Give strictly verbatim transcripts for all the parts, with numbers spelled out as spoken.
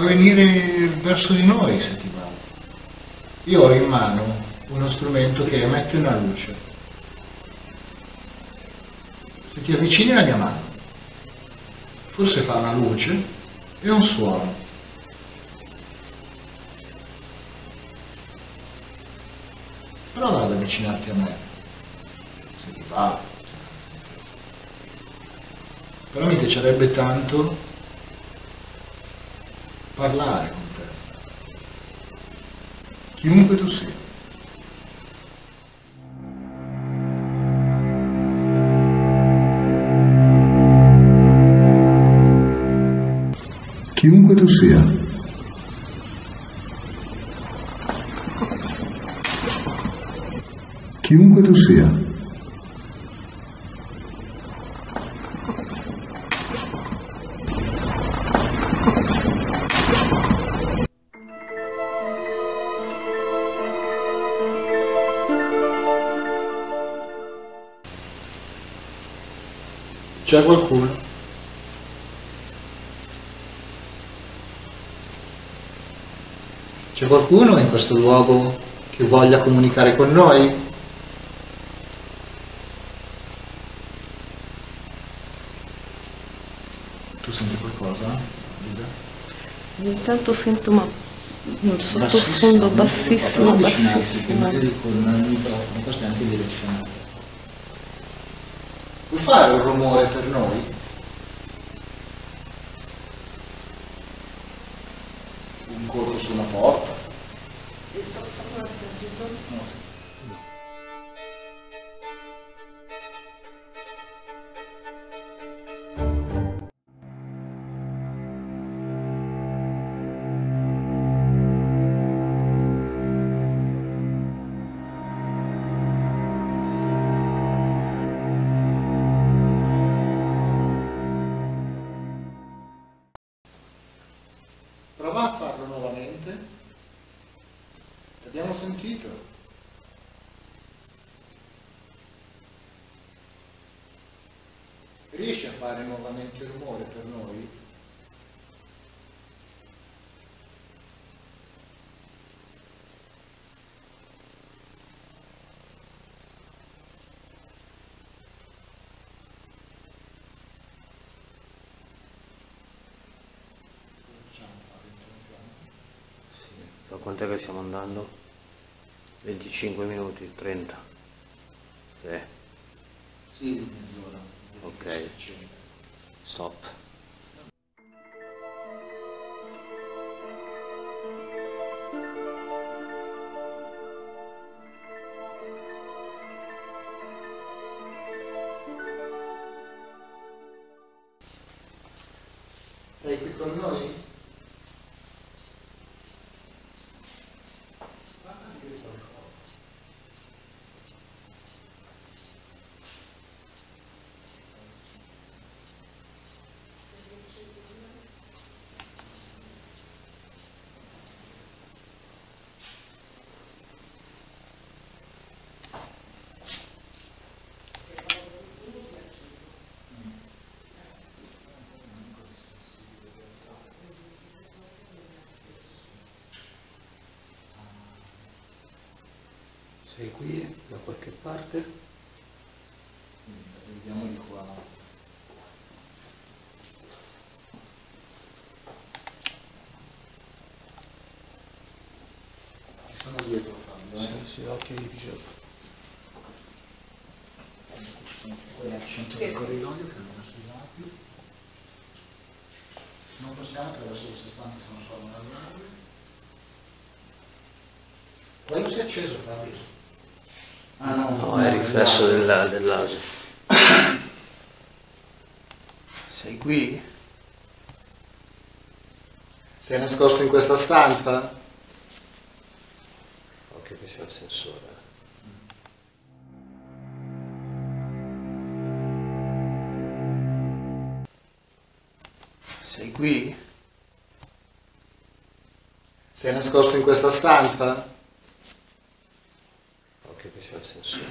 Puoi venire verso di noi se ti va. Io ho in mano uno strumento che emette una luce. Se ti avvicini alla mia mano, forse fa una luce e un suono. Prova ad avvicinarti a me, se ti va. Però mi piacerebbe tanto parlare con te, chiunque tu sia. Chiunque tu sia. Chiunque tu sia. C'è qualcuno? C'è qualcuno in questo luogo che voglia comunicare con noi? Tu senti qualcosa? Ogni tanto sento ma un sottofondo bassissimo, bassissimo. Magari con il microfono, questo è anche direzionato. Puoi fare un rumore per noi? Un colpo sulla porta? No. Prova a farlo nuovamente. Abbiamo sentito. Riesci a fare nuovamente rumore per noi? Da quant'è che stiamo andando? venticinque minuti, trenta. Sì. Sì, mezz'ora. Ok. Stop. Sei qui con noi? Sei qui da qualche parte? Vediamo di qua. Ci sono dietro, Fabio, eh? Sì, sì, occhio di pigiama. Poi al centro del corridoio che non sui lati. Non possiamo attraverso queste stanze, sono solo una radio. Quello si è acceso, Fabio. Ah, no, No, è il riflesso della, dell'asia. Sei qui? Sei nascosto in questa stanza? Occhio che c'è l'ascensore. Sei qui? Sei nascosto in questa stanza? Occhio che c'è l'ascensore.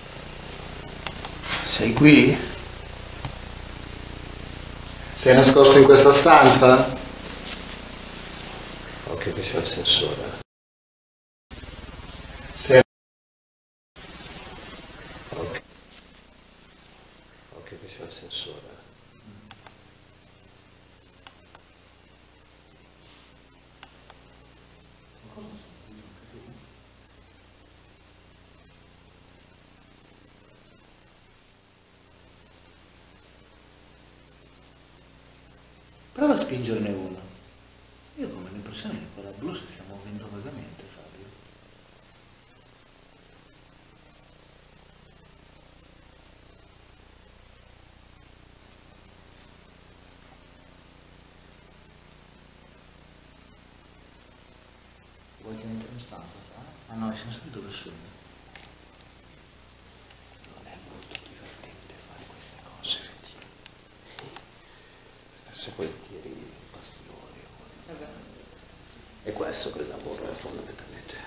Sei qui? Sei nascosto in questa stanza? Occhio che c'è il sensore. Se... Occhio. Occhio che c'è il sensore. Prova a spingerne uno. Io ho come l'impressione che quella blu si stia muovendo vagamente, Fabio. Vuoi che entri in stanza? Ah no, siamo stati dove sono. Non è molto divertente fare queste cose, vedi? Spesso e volentieri passione. E questo che il lavoro è fondamentalmente.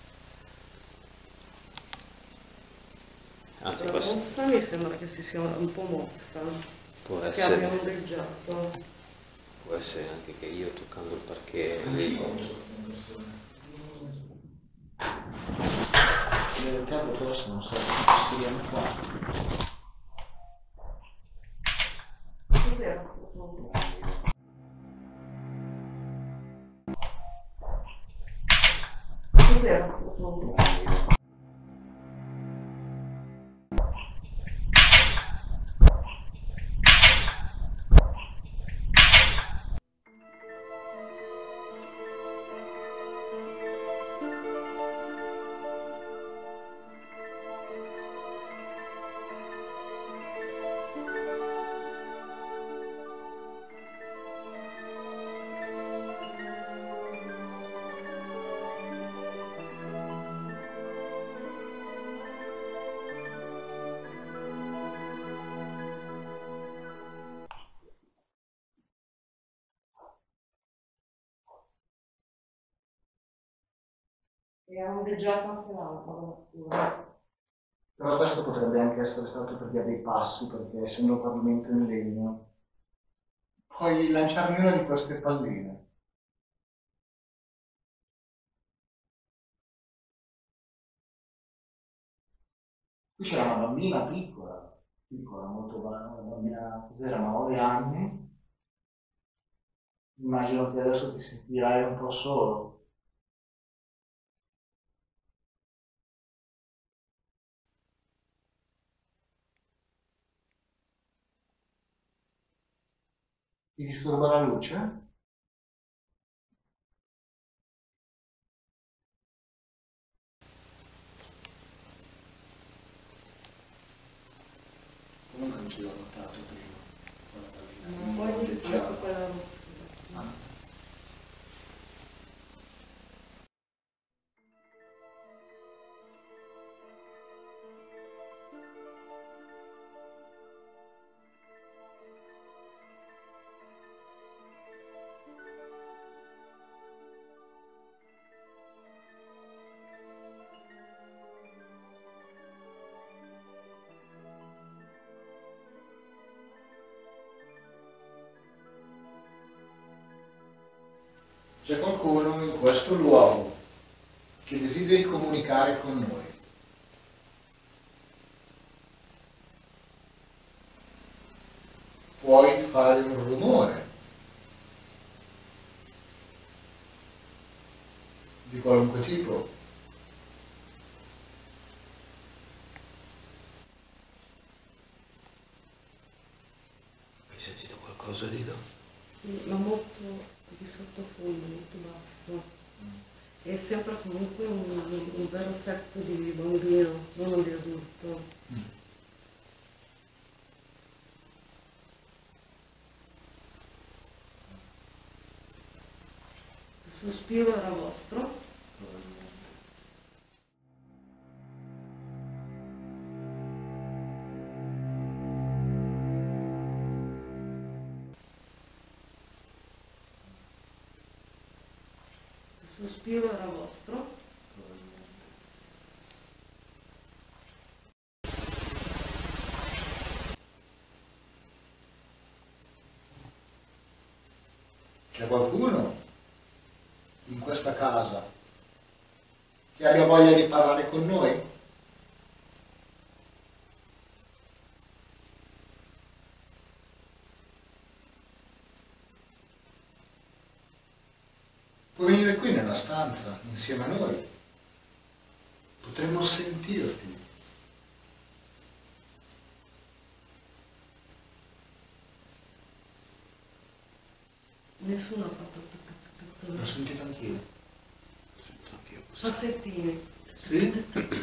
Anzi, La questo mossa mi sembra che si sia un po' mossa, può che essere, abbia ondeggiato. può essere anche che io toccando il parquet vedo. Il capo forse non sa che scriviamo qua. Cos'era? Cos'era? E ha ondeggiato anche l'altro. Però questo potrebbe anche essere stato per via dei passi, perché essendo pavimento in legno. Puoi lanciarmi una di queste palline. Qui c'era una bambina piccola, piccola, molto buona, una bambina, cos'era, nove anni. Immagino che adesso ti sentirai un po' solo. Ti disturba la luce? Comunque anch'io ho notato prima quella pallina. Non vuoi dire anche quella rossa? Ah. C'è qualcuno in questo luogo che desideri comunicare con noi. Puoi fare un rumore di qualunque tipo. Hai sentito qualcosa, Lido? Sì, ma molto di sottofondo, molto basso. È sempre comunque un, un vero setto di bambino, non di adulto. Mm. Il sospiro era vostro? Il sospiro era vostro? C'è qualcuno in questa casa che abbia voglia di parlare con noi? Puoi venire qui nella stanza insieme a noi, potremmo sentirti. Nessuno ha fatto tutto. L'ho sentito anch'io. Passettini. Sì?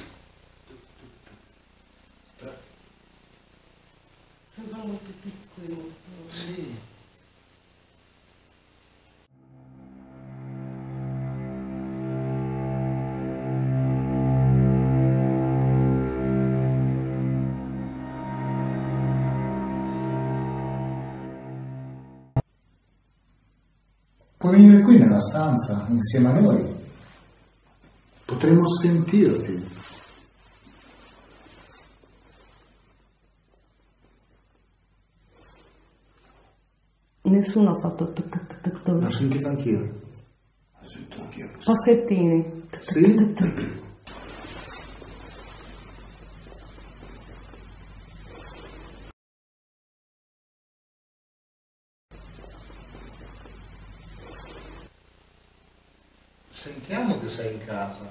Sembra molto piccoli. Molto... Sì. Puoi venire qui nella stanza insieme a noi, potremmo sentirti. Nessuno ha fatto tutto. L'ho sentito anch'io. L'ho sentito anch'io. Passettini. Sì? Sentiamo che sei in casa.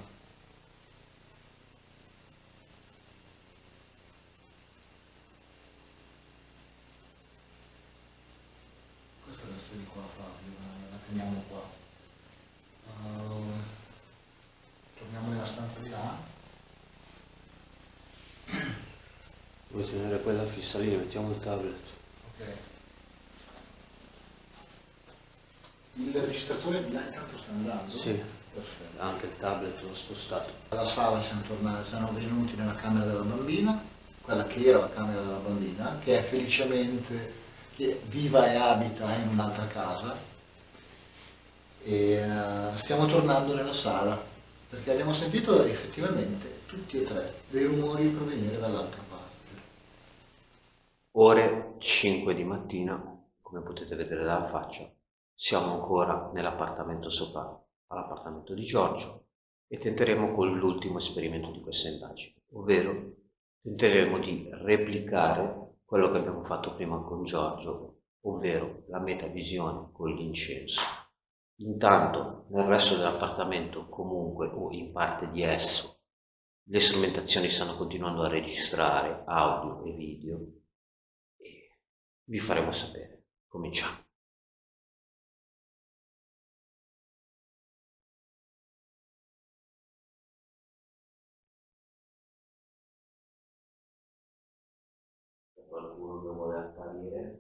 Questa resta di qua, Fabio, la teniamo qua. Uh, torniamo nella stanza di là. Vuoi tenere quella fissa lì? Mettiamo il tablet. Ok. Il registratore di là intanto sta andando? Sì. Perfetto. Anche il tablet l'ho spostato. Alla sala siamo tornati, siamo venuti nella camera della bambina, quella che era la camera della bambina, che è felicemente che viva e abita in un'altra casa, e uh, stiamo tornando nella sala perché abbiamo sentito effettivamente tutti e tre dei rumori provenire dall'altra parte. Ore cinque di mattina, come potete vedere dalla faccia, siamo ancora nell'appartamento sopra, all'appartamento di Giorgio, e tenteremo con l'ultimo esperimento di questa indagine, ovvero tenteremo di replicare quello che abbiamo fatto prima con Giorgio, ovvero la metavisione con l'incenso. Intanto nel resto dell'appartamento, comunque o in parte di esso, le strumentazioni stanno continuando a registrare audio e video e vi faremo sapere. Cominciamo. Qualcuno che vuole apparire?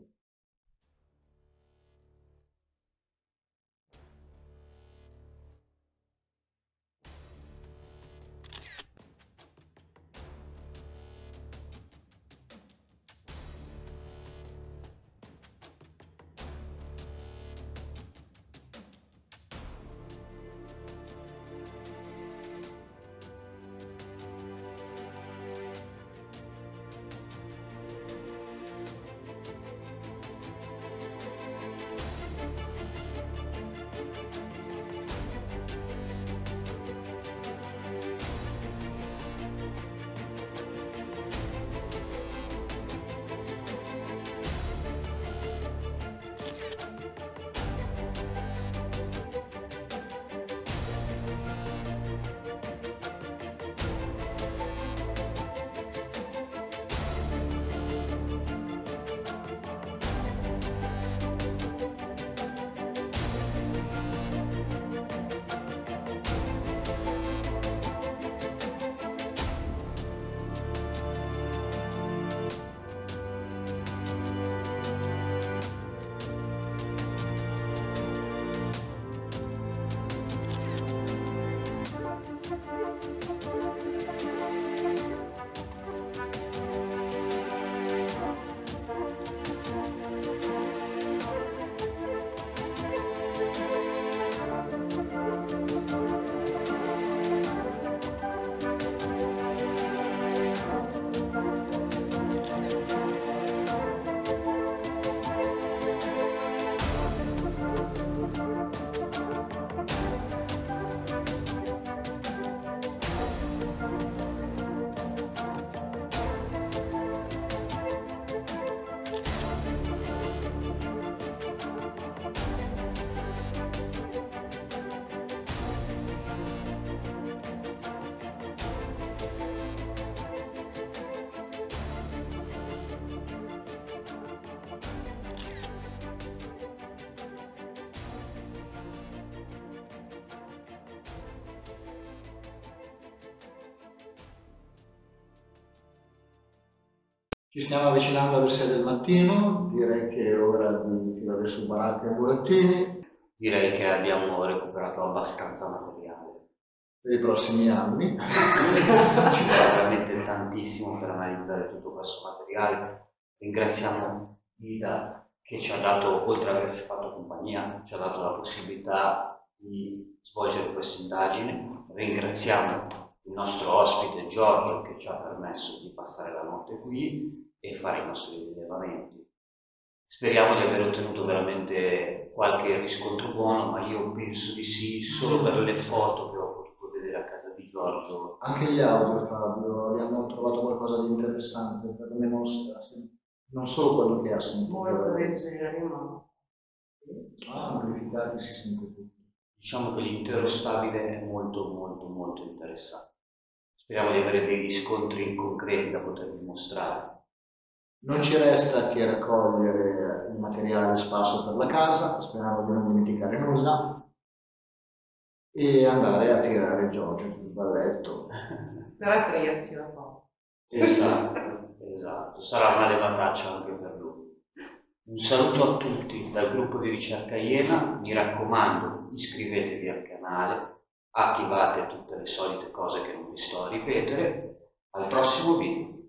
Ci stiamo avvicinando alle sei del mattino, direi che è ora di tirare su baracca e burattini. Direi che abbiamo recuperato abbastanza materiale. Per i prossimi anni. Ci vuole veramente tantissimo per analizzare tutto questo materiale. Ringraziamo Ida che ci ha dato, oltre ad averci fatto compagnia, ci ha dato la possibilità di svolgere questa indagine. Ringraziamo il nostro ospite Giorgio che ci ha permesso di passare la notte qui e fare i nostri rilevamenti. Speriamo di aver ottenuto veramente qualche riscontro buono, ma io penso di sì, solo per le foto che ho potuto vedere a casa di Giorgio. Anche gli audio, Fabio, abbiamo trovato qualcosa di interessante per me, non solo quello che ha sentito. Molto leggeri, ma... Ah, amplificati si sente tutto. Diciamo che l'intero stabile è molto molto molto interessante. Speriamo di avere dei riscontri concreti da potervi mostrare. Non ci resta che raccogliere il materiale sparso per la casa, sperando di non dimenticare nulla, e andare a tirare Giorgio sul balletto. Per aprirci la porta. Esatto, esatto. Sarà una levataccia anche per lui. Un saluto a tutti dal gruppo di ricerca Iena. Mi raccomando, iscrivetevi al canale, attivate tutte le solite cose che non vi sto a ripetere. Al prossimo video.